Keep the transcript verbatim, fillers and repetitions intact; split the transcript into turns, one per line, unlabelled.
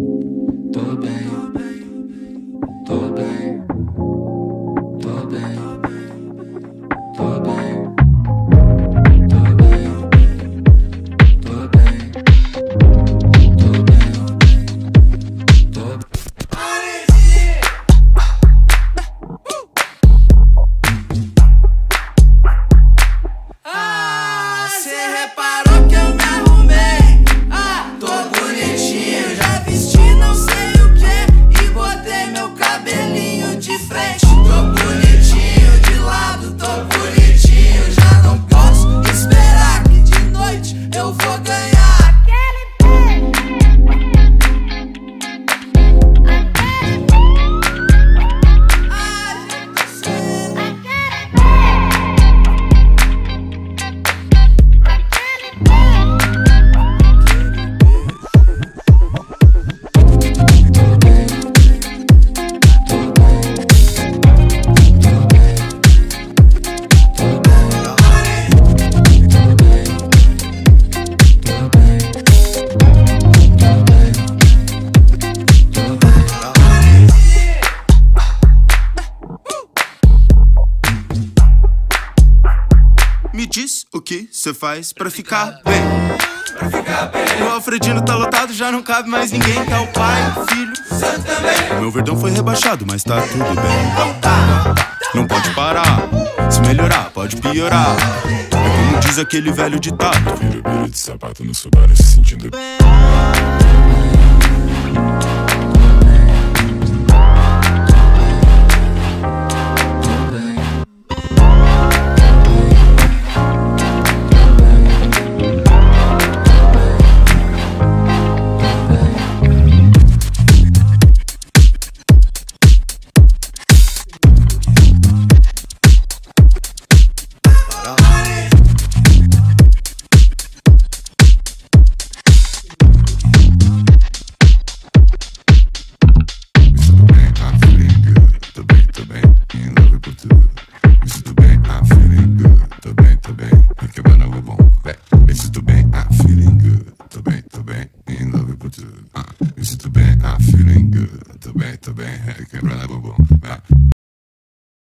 tô bem, tô bem, tô bem, tô bem, tô bem, tô bem, tô bem, tô bem.
Ah, cê reparou que eu me arrumei? Ah, tô bonitinho, já vesti não sei o que e botei meu cabelinho de frente. Tô bonitinho de lado, tô bonitinho, já não posso esperar que de noite eu vou ganhar aquele
Me diz o que cê faz pra ficar bem. Pra ficar bem. O Alfredino tá lotado, já não cabe mais ninguém. Tá o pai, o filho,
Santo também.
o meu verdão foi rebaixado, mas tá tudo bem. Então tá, não pode parar. Se melhorar, pode piorar. É como diz aquele velho ditado: vira beira de sapato no Subaru se sentindo bem.